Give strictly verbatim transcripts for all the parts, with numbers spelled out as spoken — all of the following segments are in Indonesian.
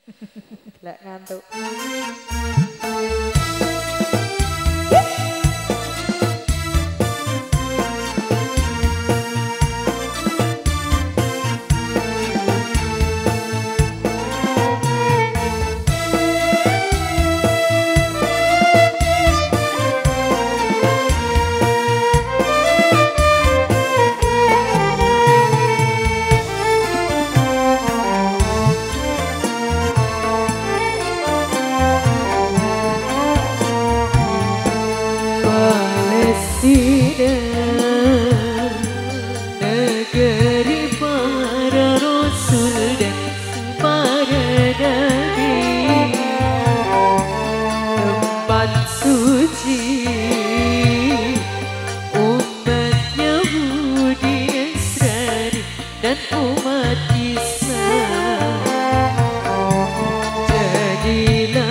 Lek ngantuk. Negeri para rasul dan para nabi, tempat suci umat Yahudi, Nasrani dan umat Islam, jadi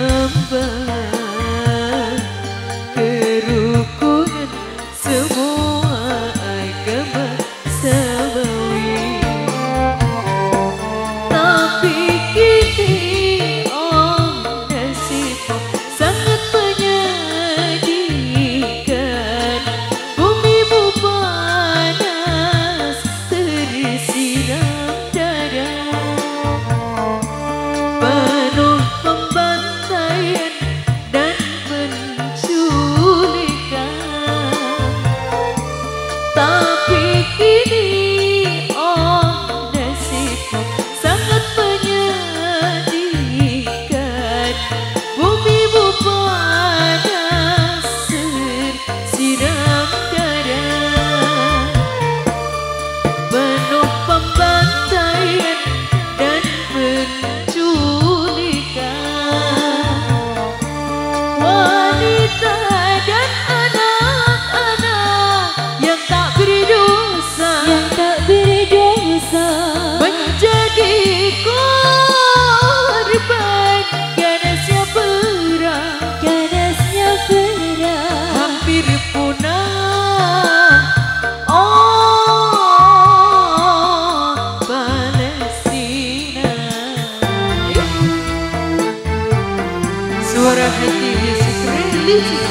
lambang kerukunan semua agama samawi. Tapi kini oh nasibmu sangat menyedihkan, bumimu panas tersiram darah, penuh pembantaian dan penculikan. Tapi kini oh nasibmu sangat menyedihkan, bumimu panas tersiram darah, penuh pembantaian dan penculikan. Wanita dan anak-anak yang tak berdosa, yang tak berdosa menjadi korban ganasnya perang, ganasnya perang. hampir punah. Oh Palestina, suara hati Yesus religi.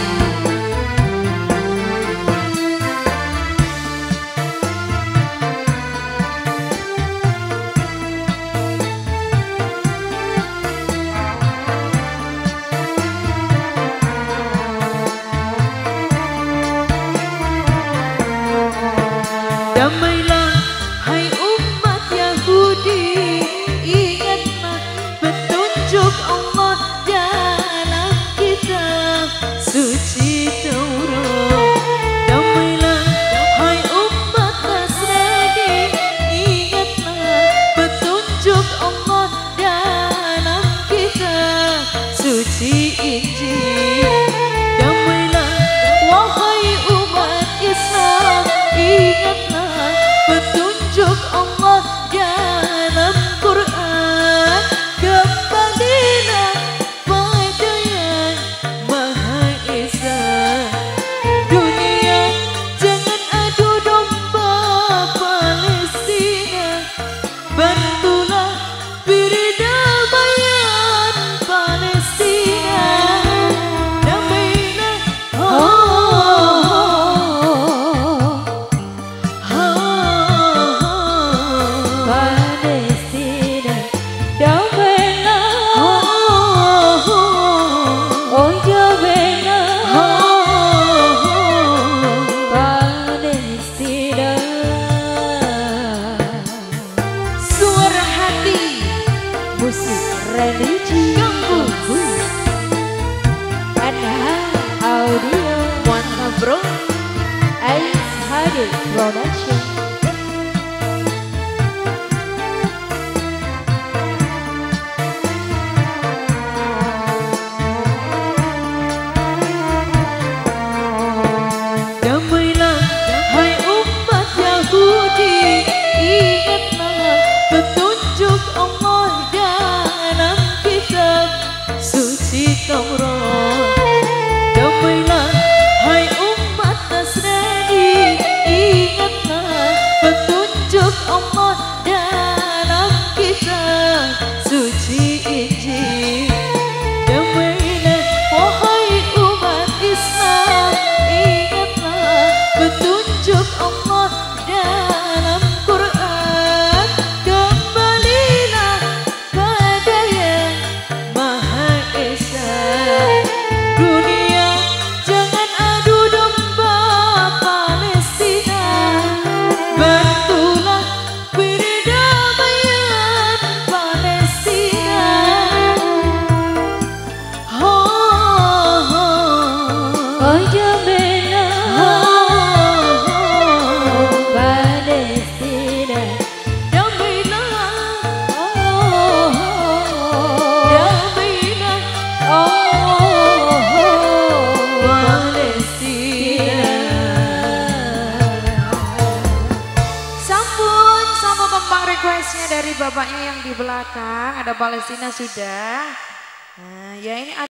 Damailah hai umat Yahudi, ingatlah petunjuk Allah dalam kitab suci Taurat. Damailah hai umat Nasrani, ingatlah petunjuk Allah dalam kitab suci Injil. Damailah wahai umat Islam, ingatlah petunjuk Allah dalam Quran. Kembalilah pada Yang Maha Esa. Dunia jangan adu domba Palestina, bantulah perdamaian Palestina. Damailah Palestina, damailah, oh damailah Palestina. suara hati Musik religi Gambus Anha Audio Mantap bro. Ais Hadi Production. Damailah hai umat Yahudi, ingatlah petunjuk Allah dalam kitab suci Taurat. Damailah hai umat Nasrani, ingatlah janji. Damailah wahai umat Islam, ingatlah petunjuk Allah dalam Quran. Kembalilah pada yang Maha Esa. Dunia jangan adu domba Palestina. Bantulah perdamaian Palestina. Oh, oh, Ojo bela Palestina. damailah, Oh, damailah oh, Palestina. Sambung sama kembang requestnya dari bapaknya yang di belakang. Ada Palestina sudah. Nah, ya ini